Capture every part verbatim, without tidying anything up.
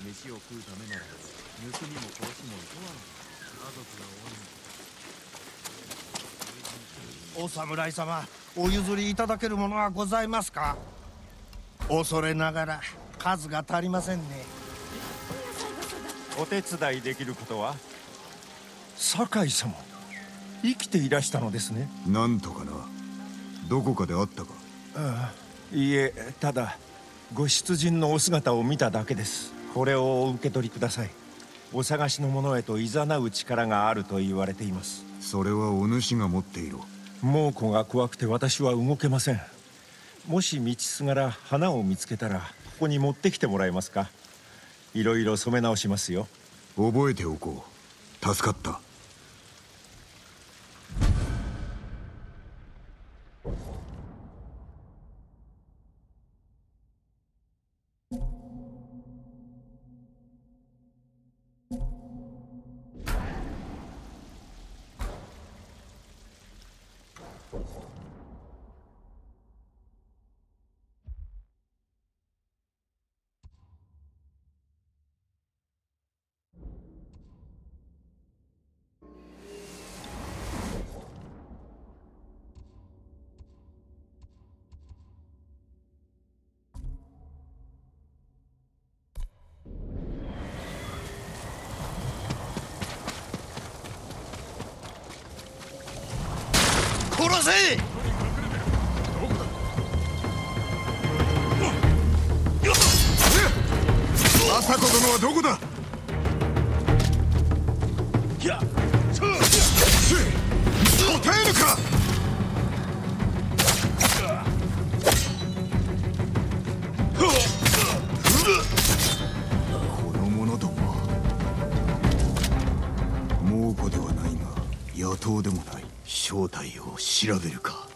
飯を食うためなら盗みも殺しもいとわん。家族が多い。 お侍様、お譲りいただけるものはございますか？恐れながら数が足りませんね。 お手伝いできることは？酒井様、生きていらしたのですね。 なんとかな。どこかで会ったか？ ああ、いいえ、ただご出陣のお姿を見ただけです。これをお受け取りください。お探しの者へと誘う力があると言われています。 それはお主が持っていろ。 猛虎が怖くて私は動けません。もし道すがら花を見つけたらここに持ってきてもらえますか？いろいろ染め直しますよ。 覚えておこう。助かった。 殺せ！ 政子殿はどこだ？答えるか！この者どもは猛虎ではないが野党でもない。正体を調べるか。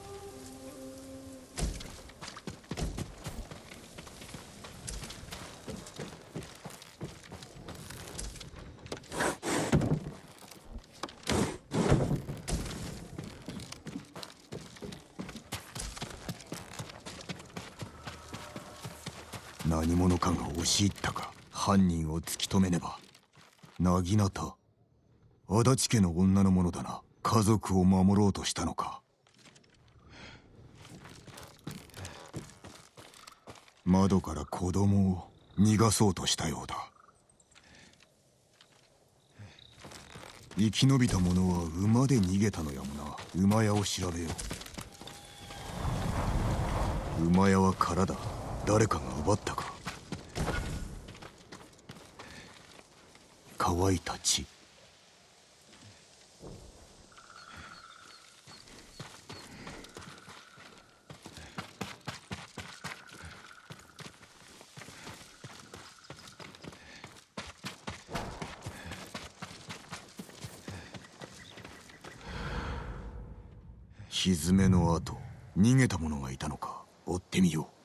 何者かが押し入ったか。犯人を突き止めねば。薙刀、足立家の女のものだな。家族を守ろうとしたのか。窓から子供を逃がそうとしたようだ。生き延びた者は馬で逃げたのやもな。馬屋を調べよう。馬屋は空だ。誰かが奪ったか。乾いた血。蹄の後、逃げた者がいたのか。追ってみよ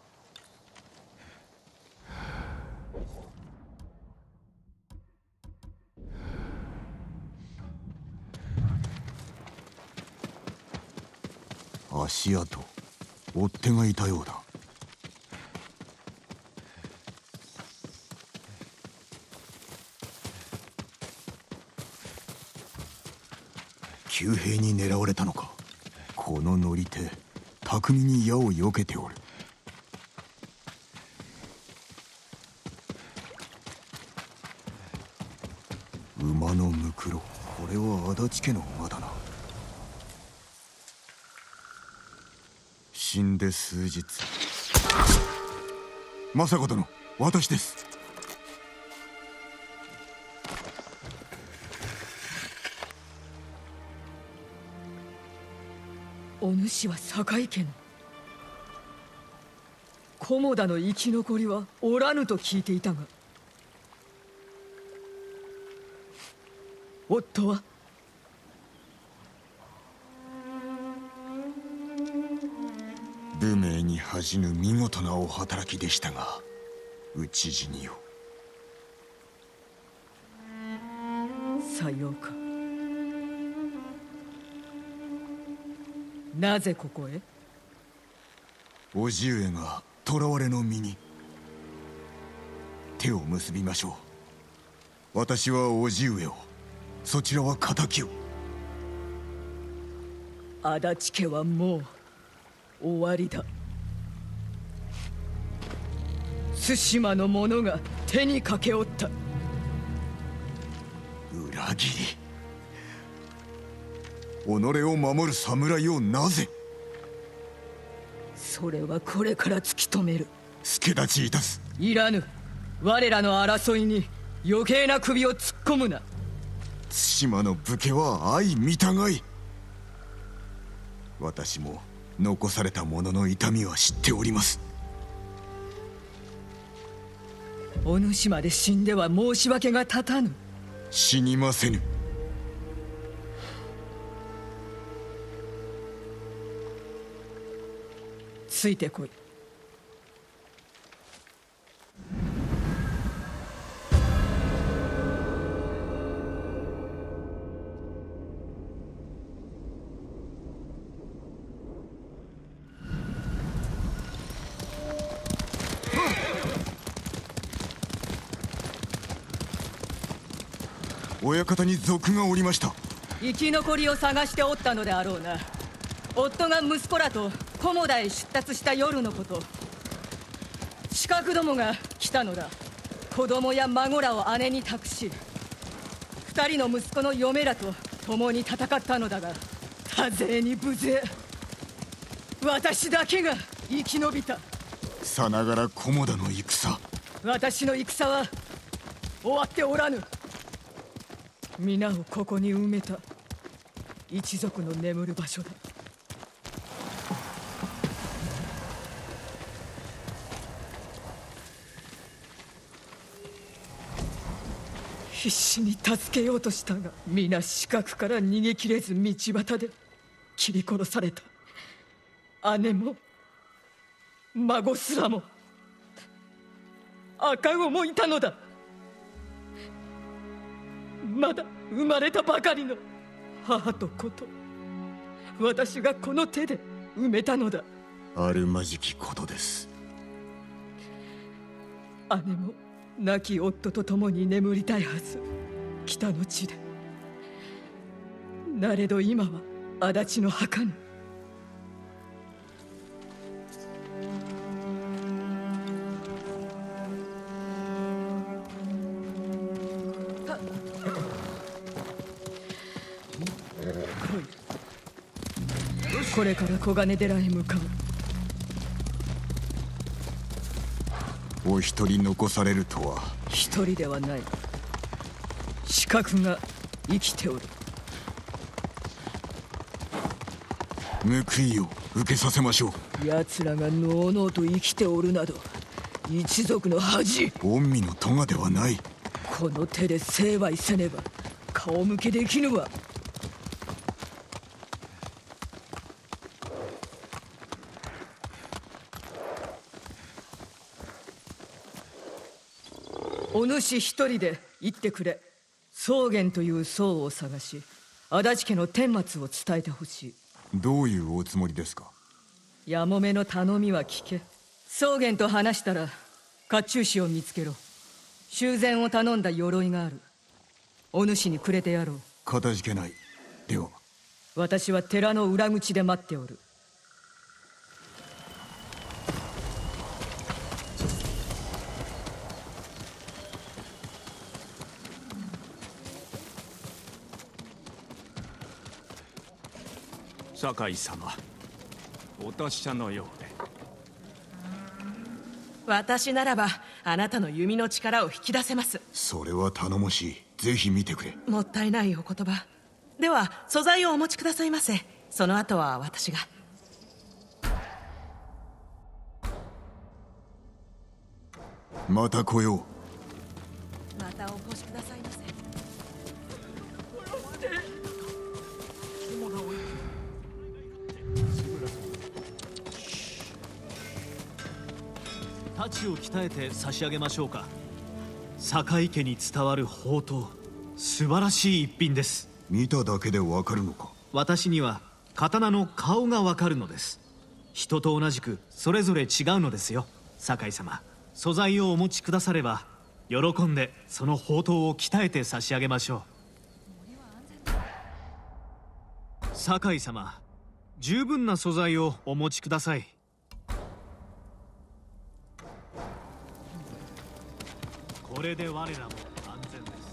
う。足跡、追っ手がいたようだ。急兵に狙われたのか。この乗り手、巧みに矢を避けておる。馬のむくろ、これは足立家の馬だな。死んで数日。政子殿、私です。 お主は堺家の。菰田の生き残りはおらぬと聞いていたが、夫は？ 武名に恥じぬ見事なお働きでしたが、討ち死にを。 さようか。なぜここへ？ 叔父上が囚われの身に。 手を結びましょう。私は叔父上を、そちらは敵を。 足立家はもう終わりだ。対馬の者が手にかけおった。 裏切り。己を守る侍をなぜ。 それはこれから突き止める。 助立ちいたす。 いらぬ。我らの争いに余計な首を突っ込むな。 対馬の武家は相見たがい。私も残された者の痛みは知っております。 お主まで死んでは申し訳が立たぬ。 死にませぬ。 ついてこい。 親方に賊がおりました。 生き残りを探しておったのであろうな。夫が息子らと菰田へ出立した夜のこと。刺客どもが来たのだ。子供や孫らを姉に託し、二人の息子の嫁らと共に戦ったのだが、多勢に無勢。私だけが生き延びた。 さながら菰田の戦。 私の戦は終わっておらぬ。皆をここに埋めた一族の眠る場所だ。必死に助けようとしたが、皆死角から逃げきれず道端で切り殺された。姉も孫すらも赤子もいたのだ。まだ生まれたばかりの母と子と私がこの手で埋めたのだ。 あるまじきことです。 姉も亡き夫と共に眠りたいはず、北の地で。なれど今は足立の墓に。これから小金寺へ向かう。 お一人残されるとは。 一人ではない。刺客が生きておる。 報いを受けさせましょう。 奴らがのうのうと生きておるなど一族の恥。 御身の咎ではない。 この手で成敗せねば顔向けできぬわ。お主一人で行ってくれ。宗玄という僧を探し、足立家の顛末を伝えてほしい。 どういうおつもりですか。 やもめの頼みは聞け。宗玄と話したら甲冑師を見つけろ。修繕を頼んだ鎧がある。お主にくれてやろう。 かたじけない。では私は寺の裏口で待っておる。 酒井様、お達者のようで。 私ならばあなたの弓の力を引き出せます。 それは頼もしい。ぜひ見てくれ。 もったいないお言葉。では素材をお持ちくださいませ。その後は私が。 また来よう。 またお越しくださいませ。 太刀を鍛えて差し上げましょうか。酒井家に伝わる宝刀、素晴らしい一品です。 見ただけでわかるのか。 私には刀の顔がわかるのです。人と同じくそれぞれ違うのですよ。酒井様、素材をお持ちくだされば喜んでその宝刀を鍛えて差し上げましょう。酒井様、十分な素材をお持ちください。これで我らも安全です。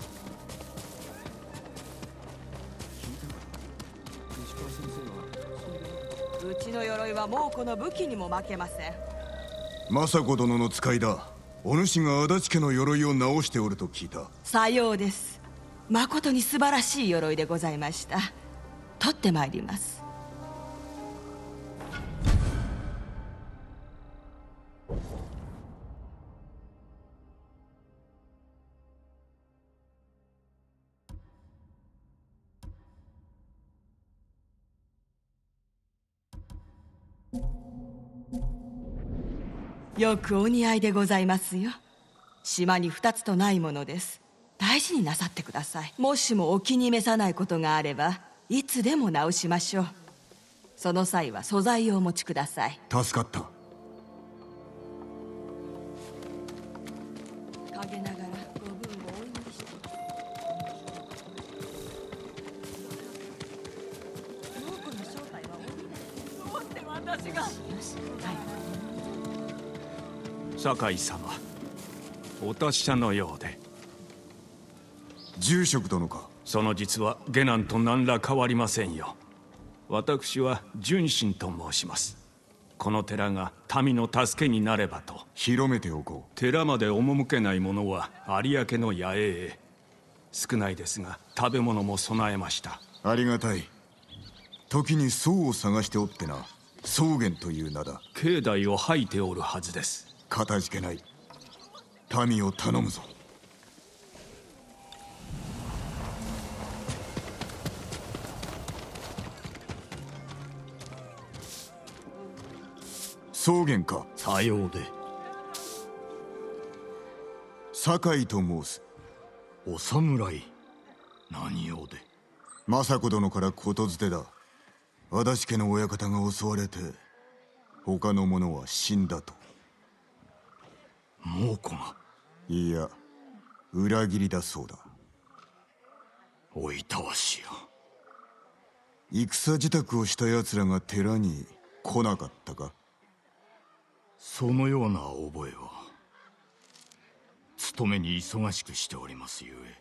うちの鎧は猛虎の武器にも負けません。 政子殿の使いだ。お主が足立家の鎧を直しておると聞いた。 さようです。まことに素晴らしい鎧でございました。取ってまいります。よくお似合いでございますよ。島に二つとないものです。大事になさってください。もしもお気に召さないことがあればいつでも直しましょう。その際は素材をお持ちください。 助かった。 陰ながらご分をお祈りして猛虎の正体は鬼だ。どうして私が。 酒井様、お達者のようで。 住職殿か。 その実は下男と何ら変わりませんよ。私は純真と申します。この寺が民の助けになればと。 広めておこう。 寺まで赴けない者は有明の野営へ。少ないですが食べ物も備えました。 ありがたい。時に僧を探しておってな。宗玄という名だ。 境内を吐いておるはずです。 かたじけない。民を頼むぞ。宗玄か。 さようで。 酒井と申す。 お侍。何用で。 政子殿から言づてだ。足立家の親方が襲われて他の者は死んだと。 猛虎が。 いや、裏切りだそうだ。 おいたわしや。 戦支度をした奴らが寺に来なかったか。 そのような覚えは。勤めに忙しくしておりますゆえ。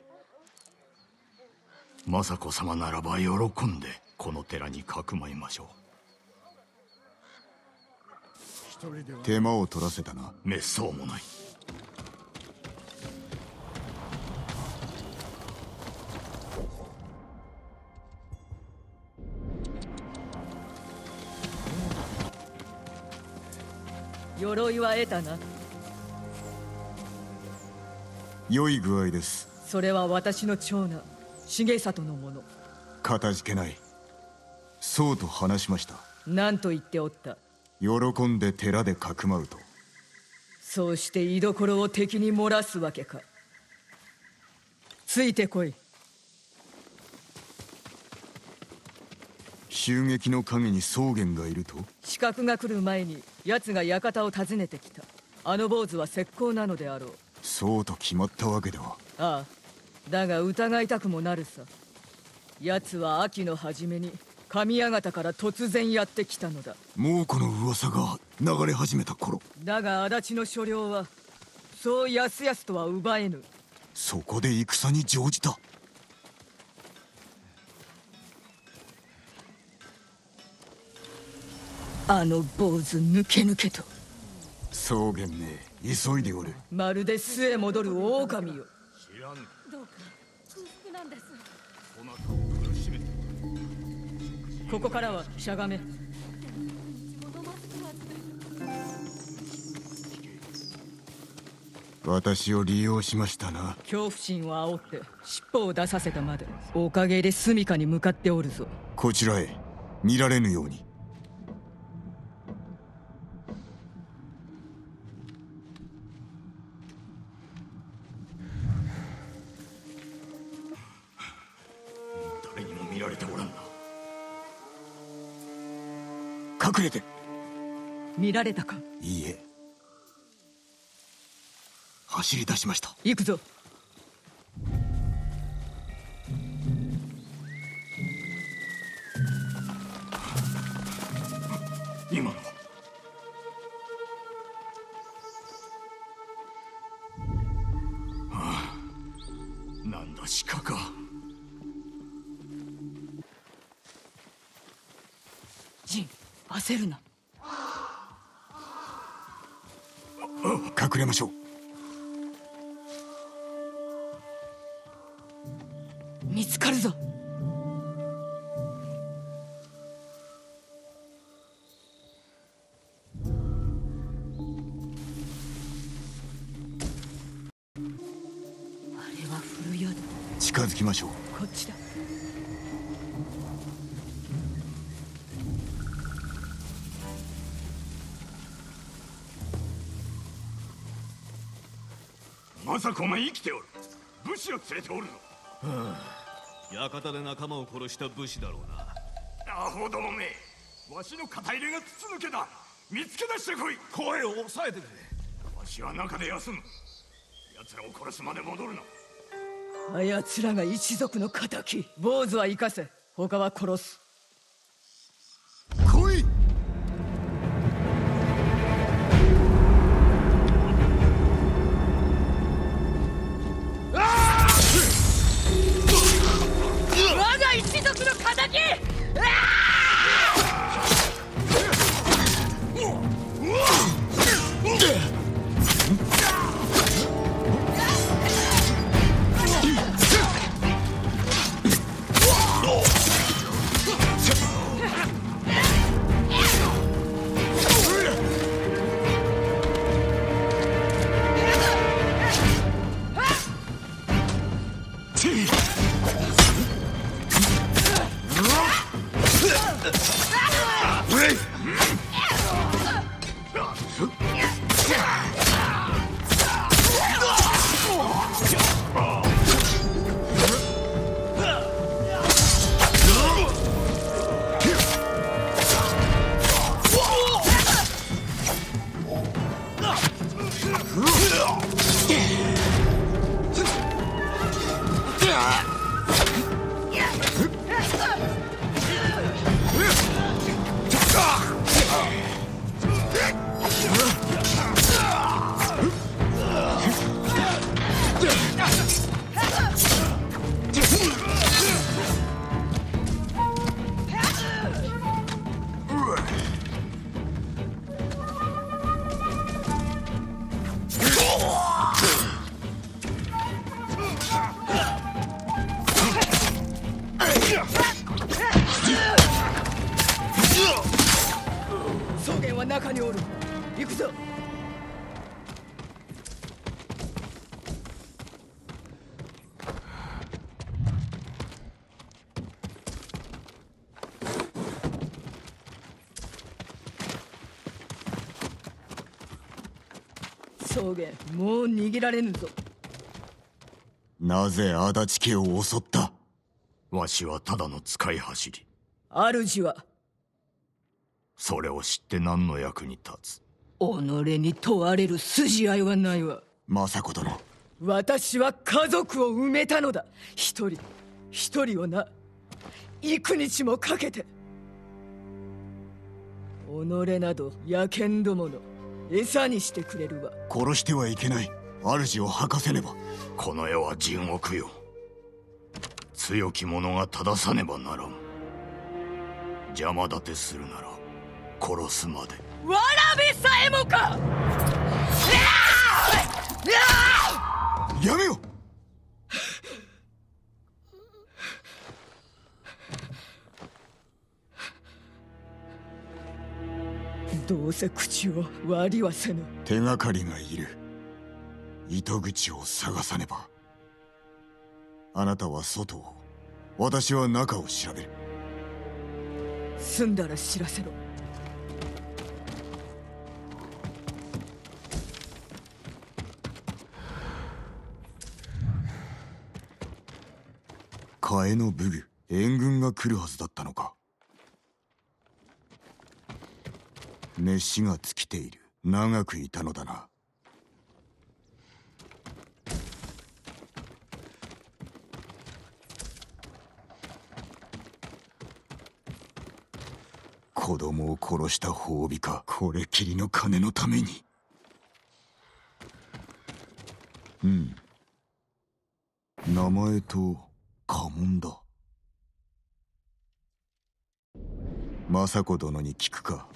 政子様ならば喜んでこの寺にかくまいましょう。手間を取らせたな。 めっそうもない。 鎧は得たな。 良い具合です。 それは私の長男重里のもの。 かたじけない。そうと話しました。 何と言っておった。 喜んで寺でかくまうと。 そうして居所を敵に漏らすわけか。ついてこい。 襲撃の陰に宗玄がいると。 刺客が来る前に奴が館を訪ねてきた。あの坊主は石膏なのであろう。 そうと決まったわけでは。 ああ、だが疑いたくもなるさ。奴は秋の初めに神谷方から突然やってきたのだ。 猛虎の噂が流れ始めた頃。 だが足立の所領はそうやすやすとは奪えぬ。 そこで戦に乗じた。 あの坊主抜け抜けと。 宗玄め、急いでおる。 まるで巣へ戻る狼よ。 知らん。 どうか空腹なんです。 そなたを苦しめて。 ここからはしゃがめ。 私を利用しましたな。 恐怖心を煽って尻尾を出させたまで。おかげで住処に向かっておるぞ。 こちらへ見られぬように。 誰にも見られておらんな。 隠れて。 見られたか。 いいえ、 走り出しました。 行くぞ。 今のはあ、なんだ鹿か。 ジン、焦るな。 隠れましょう。 見つかるぞ。あれは古宿。 近づきましょう。 こっちだ。 まさかお前生きておる。武士を連れておるの。 はあ、館で仲間を殺した武士だろうな。 アホどもめ、わしの肩入れが筒抜けだ。見つけ出してこい。 声を抑えてくれ。 わしは中で休む。奴らを殺すまで戻るな。 あやつらが一族の敵。坊主は生かせ、他は殺す。 来い。 我が一族の敵。草原は中におる。行くぞ。草原、もう逃げられぬぞ。 なぜ足立家を襲った？ わしはただの使い走り。 主はそれを知って何の役に立つ？ 己に問われる筋合いはないわ。 政子殿、 私は家族を埋めたのだ。一人一人をな、幾日もかけて。己など野犬どもの餌にしてくれるわ。 殺してはいけない。主を吐かせねば。 この世は地獄よ。強き者が正さねばならん。邪魔立てするなら殺すまで。 わらべさえもか。 やめよ。 どうせ口を割りはせぬ。 手がかりがいる。糸口を探さねば。あなたは外を、私は中を調べる。 済んだら知らせろ。 替えの武具、援軍が来るはずだったのか。飯が尽きている。長くいたのだな。 子供を殺した褒美か。これきりの金のために。うん。名前と家紋だ。政子殿に聞くか。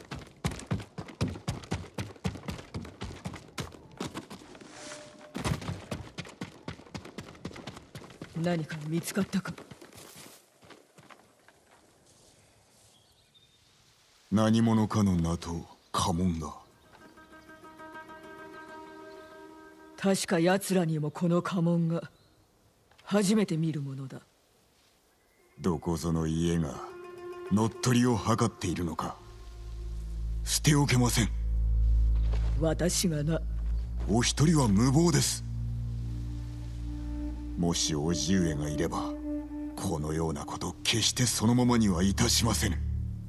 何か見つかったか。 何者かの名と家紋だ。 確か奴らにもこの家紋が。初めて見るものだ。 どこぞの家が乗っ取りを図っているのか。捨ておけません。 私がな。 お一人は無謀です。もし叔父上がいればこのようなこと決してそのままにはいたしませぬ。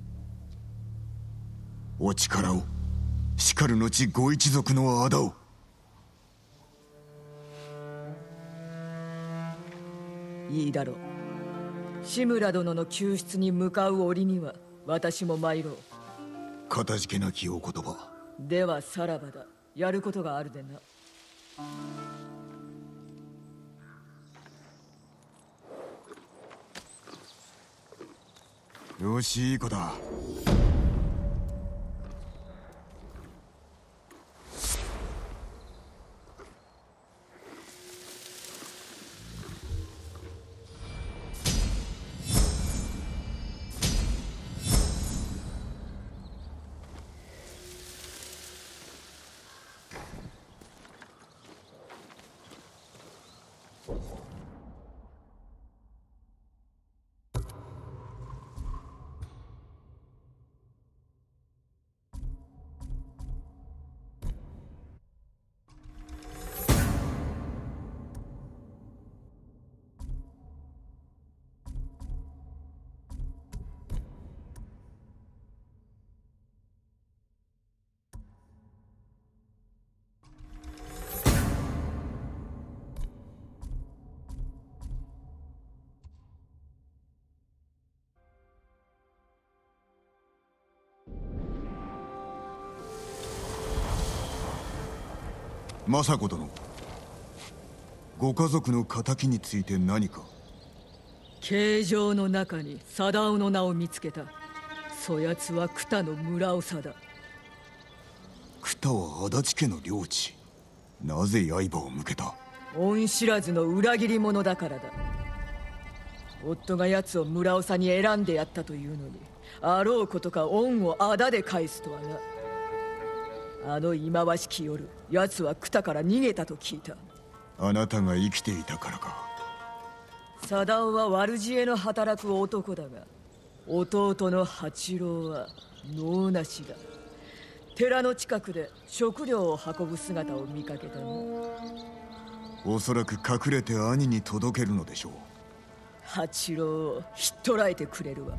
お力を、しかる後ご一族の仇を。 いいだろう。志村殿の救出に向かう折には私も参ろう。 かたじけなきお言葉。 ではさらばだ。やることがあるでな。 よし、いい子だ。政子殿、ご家族の仇について何か。 形状の中に貞夫の名を見つけた。そやつは九の村長だ。 九は足立家の領地。なぜ刃を向けた。 恩知らずの裏切り者だからだ。夫が奴を村長に選んでやったというのに、あろうことか恩を仇で返すとはな。あの忌まわしき夜、奴は九から逃げたと聞いた。 あなたが生きていたからか。 貞夫は悪知恵の働く男だが、弟の八郎は能なしだ。寺の近くで食料を運ぶ姿を見かけたな。 おそらく隠れて兄に届けるのでしょう。 八郎をひっ捕らえてくれるわ。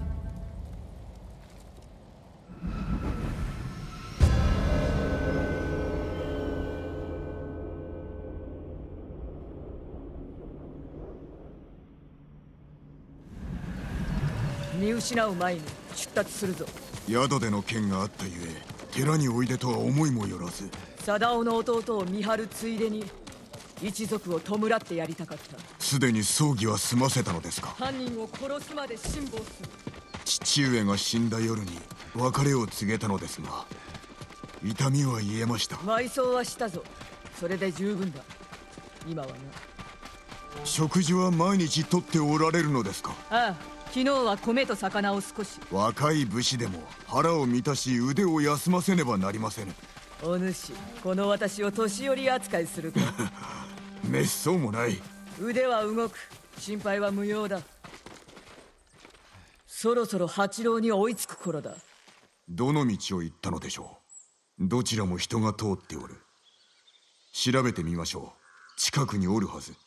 見失う前に出立するぞ。 宿での件があったゆえ寺においでとは思いもよらず。 貞夫の弟を見張るついでに一族を弔ってやりたかった。 すでに葬儀は済ませたのですか。 犯人を殺すまで辛抱する。 父上が死んだ夜に別れを告げたのですが、痛みは癒えました。 埋葬はしたぞ。それで十分だ。今はな。 食事は毎日とっておられるのですか。 ああ、昨日は米と魚を少し。 若い武士でも腹を満たし腕を休ませねばなりませぬ。 お主、この私を年寄り扱いするか。 めっそうもない。 腕は動く。心配は無用だ。そろそろ八郎に追いつく頃だ。 どの道を行ったのでしょう。どちらも人が通っておる。調べてみましょう。近くにおるはず。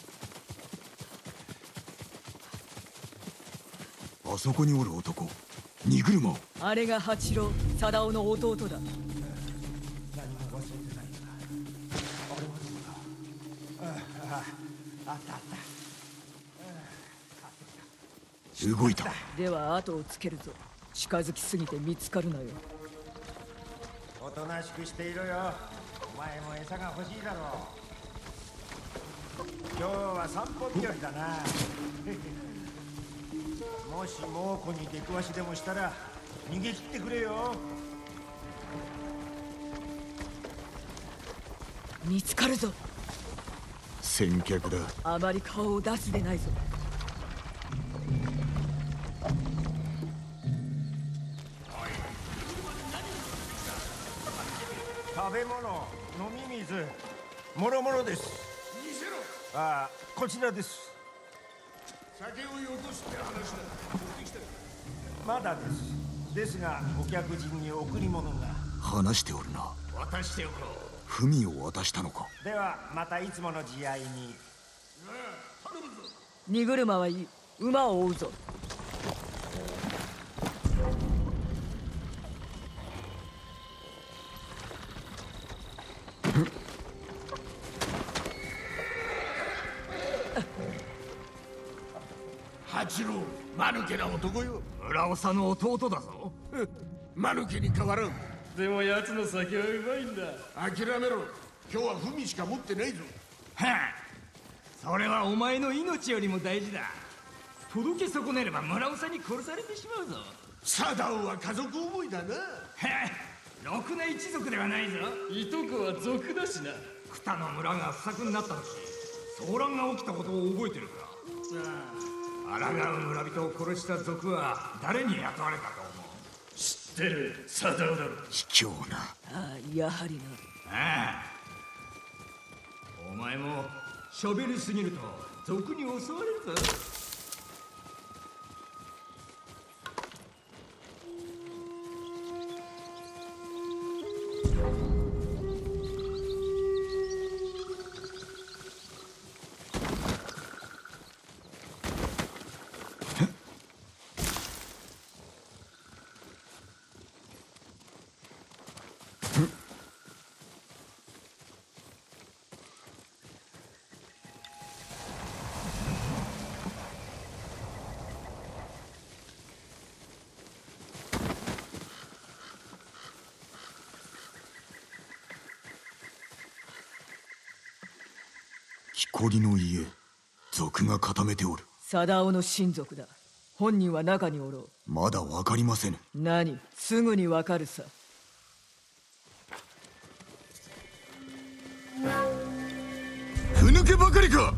あそこにおる男、 荷車を。 あれが八郎、貞夫の弟だ。 動いた。 では後をつけるぞ。近づきすぎて見つかるなよ。 おとなしくしていろよ。お前も餌が欲しいだろう。今日は散歩日和だな。もし猛虎に出くわしでもしたら逃げ切ってくれよ。 見つかるぞ。 先客だ。 あまり顔を出すでないぞ。 食べ物、飲み水、もろもろです。 見せろ。 ああ、こちらです。 酒をよこすって話だ。持ってきた。 まだです。ですが、お客人に贈り物が。 話しておるな。 渡しておこう。 文を渡したのか。 では、またいつもの慈愛に。 頼むぞ。 荷車はいい。馬を追うぞ。 八郎、間抜けな男よ。村長の弟だぞ。間抜けに変わらん。 でも奴の酒はうまいんだ。 諦めろ。今日は文しか持ってないぞ。 はあ、それはお前の命よりも大事だ。届け損ねれば村長に殺されてしまうぞ。 貞夫は家族思いだな。はあ、ろくな一族ではないぞ。いとこは族だしな。 草の村が不作になった時、騒乱が起きたことを覚えてるか。ああ、抗う村人を殺した族は誰に雇われたと思う？ 知ってる、貞夫だろ。 卑怯な。 ああ、やはりな。 ああ、お前もしょべりすぎると賊に襲われるぞ。 木こりの家、族が固めておる。 貞夫の親族だ。本人は中におろう。 まだわかりませぬ。 何、すぐにわかるさ。 ふぬけばかりか。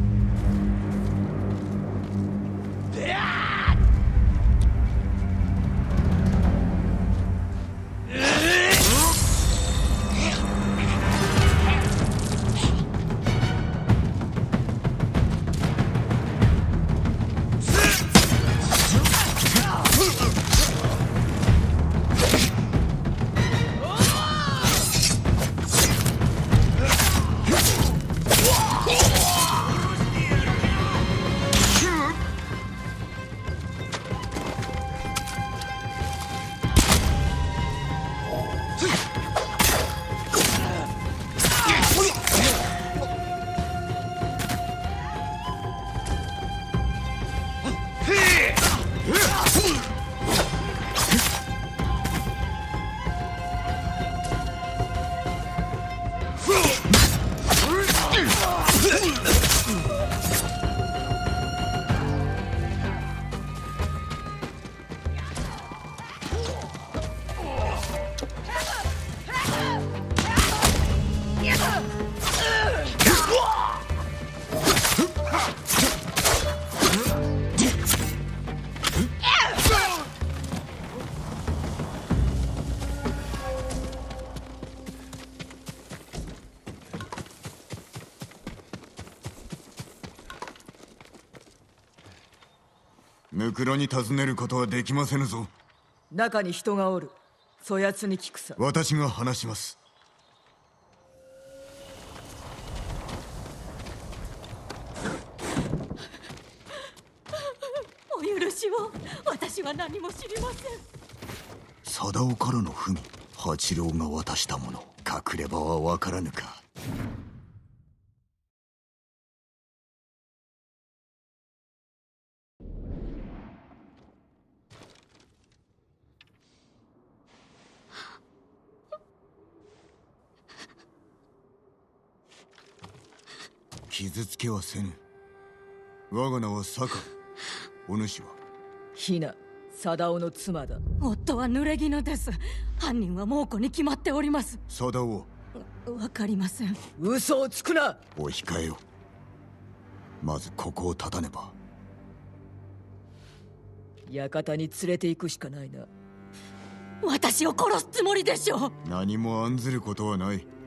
ムクロに尋ねることはできませぬぞ。 中に人がおる。そやつに聞くさ。 私が話します。 お許しを。私私は何も知りません。 貞夫からの文、八郎が渡したもの、隠れ場は分からぬか。傷つけはせぬ。我が名は酒井。お主はひな、貞夫の妻だ。 夫は濡れ衣です。犯人は猛虎に決まっております。 貞夫。 わかりません。 嘘をつくな。 お控えよ。まずここを立たねば。 館に連れて行くしかないな。 私を殺すつもりでしょう。 何も案ずることはない。